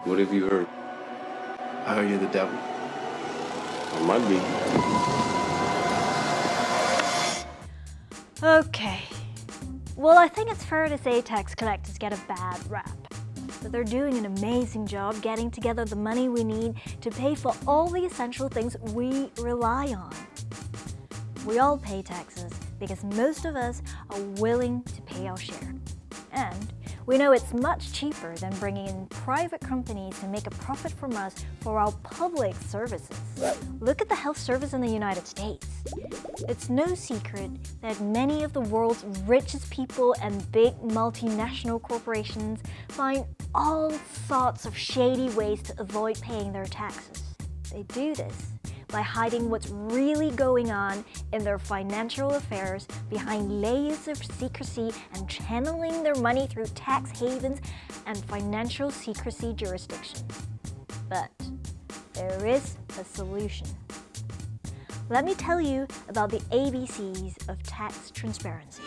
What have you heard? I heard you're the devil. I might be. Okay. Well, I think it's fair to say tax collectors get a bad rap. But they're doing an amazing job getting together the money we need to pay for all the essential things we rely on. We all pay taxes because most of us are willing to pay our share. And we know it's much cheaper than bringing in private companies to make a profit from us for our public services. Look at the health service in the United States. It's no secret that many of the world's richest people and big multinational corporations find all sorts of shady ways to avoid paying their taxes. They do this by hiding what's really going on in their financial affairs behind layers of secrecy and channeling their money through tax havens and financial secrecy jurisdictions. But there is a solution. Let me tell you about the ABCs of tax transparency.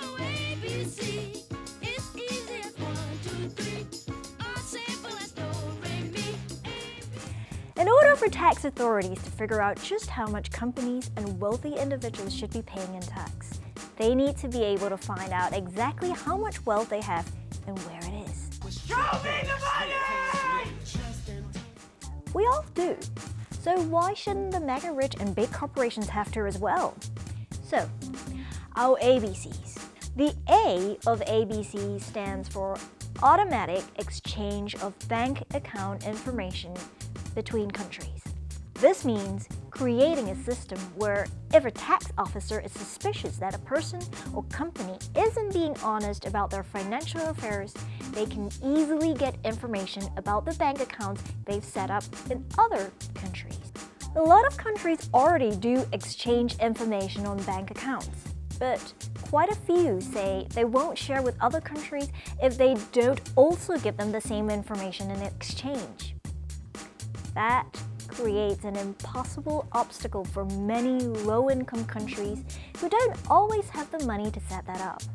In order for tax authorities to figure out just how much companies and wealthy individuals should be paying in tax, they need to be able to find out exactly how much wealth they have and where it is. Show me the money! We all do. So why shouldn't the mega rich and big corporations have to as well? So, our ABCs. The A of ABC stands for Automatic Exchange of Bank Account Information between countries. This means creating a system where if a tax officer is suspicious that a person or company isn't being honest about their financial affairs, they can easily get information about the bank accounts they've set up in other countries. A lot of countries already do exchange information on bank accounts, but quite a few say they won't share with other countries if they don't also give them the same information in exchange. That creates an impossible obstacle for many low-income countries who don't always have the money to set that up.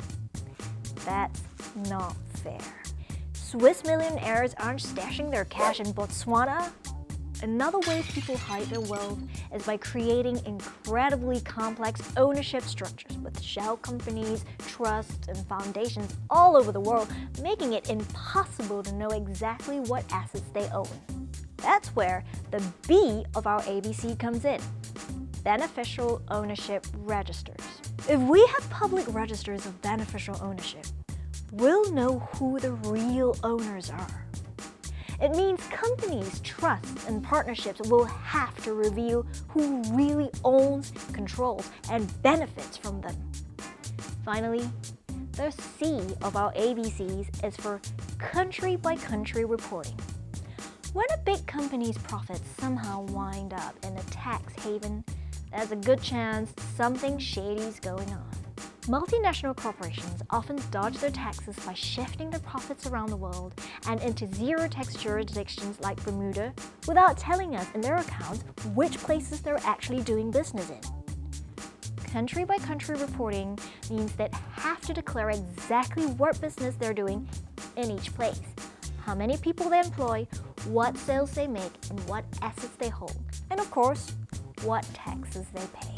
That's not fair. Swiss millionaires aren't stashing their cash in Botswana. Another way people hide their wealth is by creating incredibly complex ownership structures with shell companies, trusts, and foundations all over the world, making it impossible to know exactly what assets they own. That's where the B of our ABC comes in, beneficial ownership registers. If we have public registers of beneficial ownership, we'll know who the real owners are. It means companies, trusts, and partnerships will have to reveal who really owns, controls, and benefits from them. Finally, the C of our ABCs is for country-by-country reporting. When a big company's profits somehow wind up in a tax haven, there's a good chance something shady's going on. Multinational corporations often dodge their taxes by shifting their profits around the world and into zero-tax jurisdictions like Bermuda without telling us in their accounts which places they're actually doing business in. Country-by-country reporting means they have to declare exactly what business they're doing in each place, how many people they employ, what sales they make, and what assets they hold, and of course, what taxes they pay.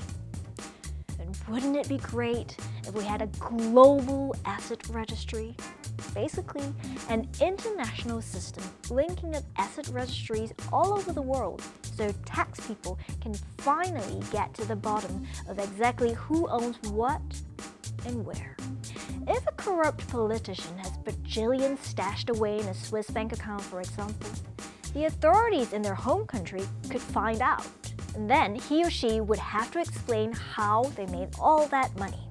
And wouldn't it be great if we had a global asset registry? Basically, an international system linking up asset registries all over the world so tax people can finally get to the bottom of exactly who owns what and where. If a corrupt politician has bajillions stashed away in a Swiss bank account, for example, the authorities in their home country could find out, and then he or she would have to explain how they made all that money.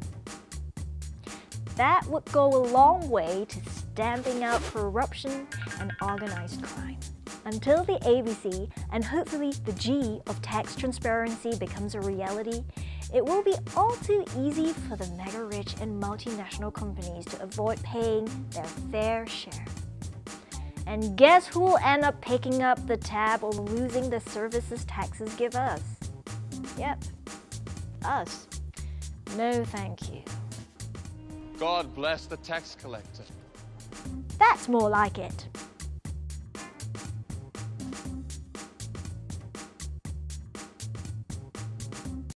That would go a long way to stamping out corruption and organized crime. Until the ABC and hopefully the G of tax transparency becomes a reality, it will be all too easy for the mega rich and multinational companies to avoid paying their fair share. And guess who will end up picking up the tab or losing the services taxes give us? Yep, us. No thank you. God bless the tax collector. That's more like it.